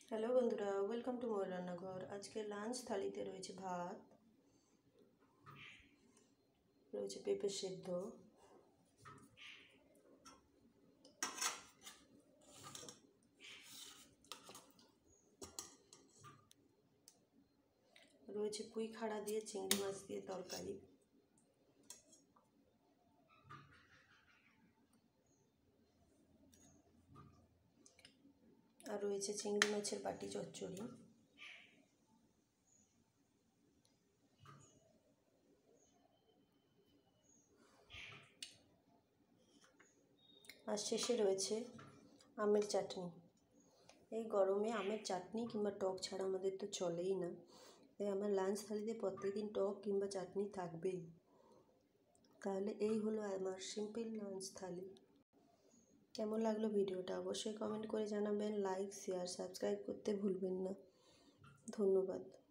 Hello বন্ধুরা, welcome to মোর রান্নাঘর। আজকে লাঞ্চ থালিতে রয়েছে ভাত, রয়েছে পেঁপে সেদ্ধ, রয়েছে পুঁই খাড়া দিয়ে চিংড়ি মাছ দিয়ে তরকারি, আর রয়েছে চিংড়ি মাছের বাটি চচ্চড়ি। আর শেষে রয়েছে আমের চাটনি। এই গরমে আমের চাটনি কিংবা টক ছাড়া আমাদের তো চলেই না, তাই আমার লাঞ্চ থালিতে প্রত্যেকদিন টক কিংবা চাটনি থাকবেই। তাহলে এই হলো আমার সিম্পল লাঞ্চ থালি। কেমন লাগলো ভিডিওটা অবশ্যই কমেন্ট করে জানাবেন। লাইক, শেয়ার, সাবস্ক্রাইব করতে ভুলবেন না। ধন্যবাদ।